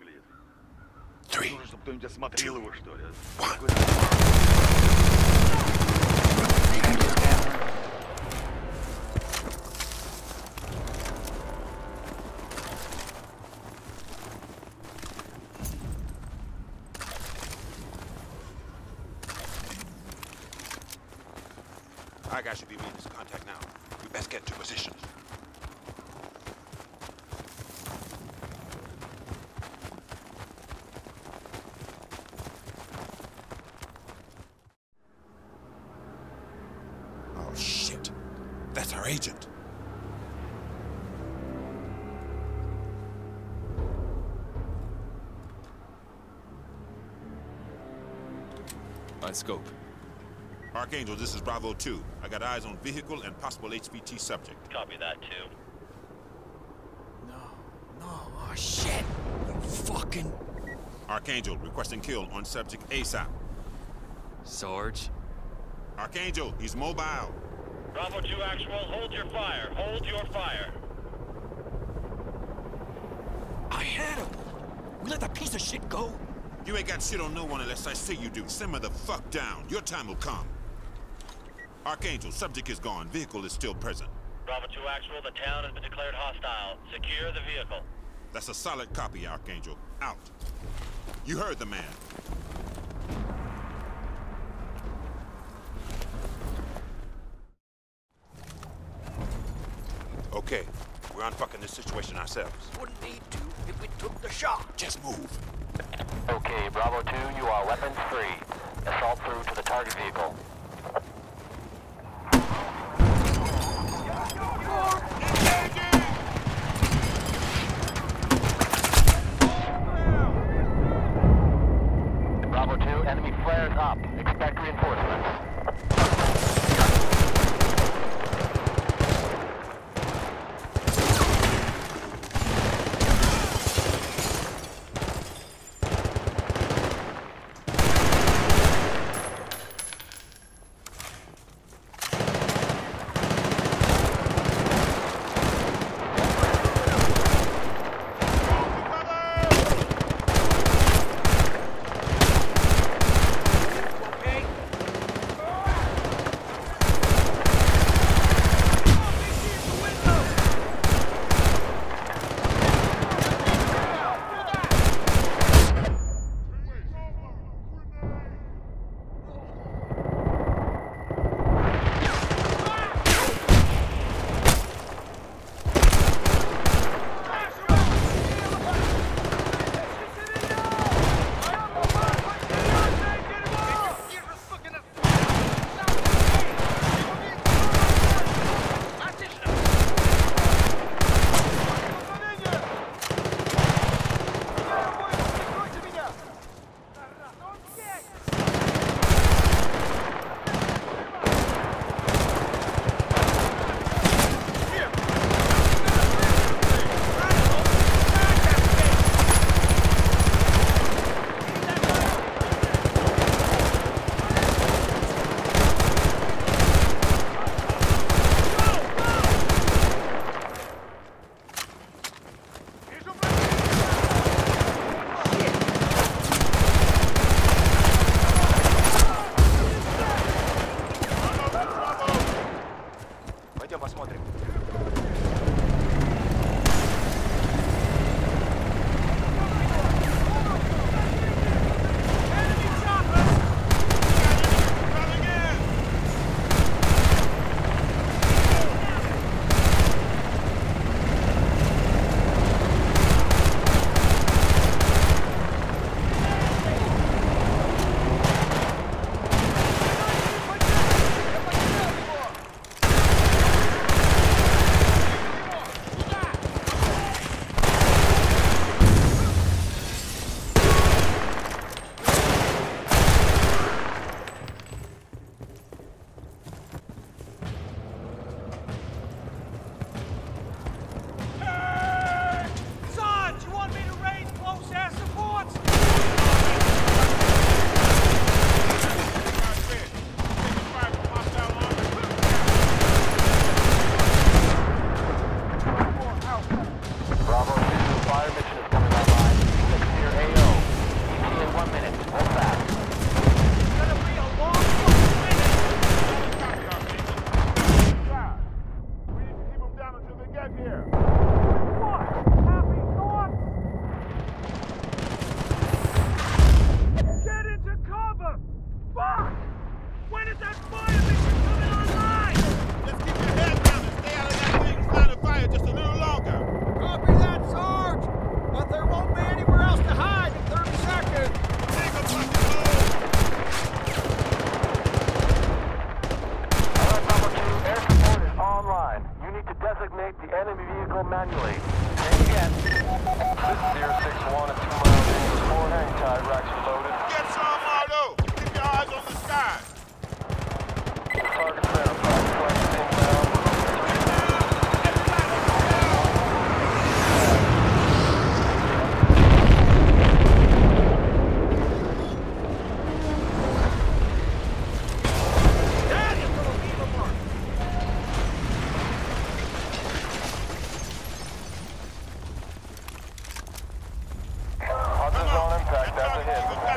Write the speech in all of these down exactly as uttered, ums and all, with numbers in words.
Three. Two. One. Our guy should be making this contact now. We best get to position. Oh, shit. That's our agent. On scope. Archangel, this is Bravo two. I got eyes on vehicle and possible H V T subject. Copy that, too. No, no, oh shit! You fucking... Archangel, requesting kill on subject ASAP. Sarge? Archangel, he's mobile. Bravo two actual, hold your fire. Hold your fire. I had him! We let that piece of shit go? You ain't got shit on no one unless I say you do. Simmer the fuck down. Your time will come. Archangel, subject is gone. Vehicle is still present. Bravo two actual, the town has been declared hostile. Secure the vehicle. That's a solid copy, Archangel. Out. You heard the man. Okay, we're unfucking this situation ourselves. Wouldn't need to if we took the shot. Just move. Okay, Bravo two, you are weapons free. Assault through to the target vehicle. Bravo two, enemy flares up. Expect reinforcements.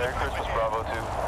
Merry Christmas, Bravo two.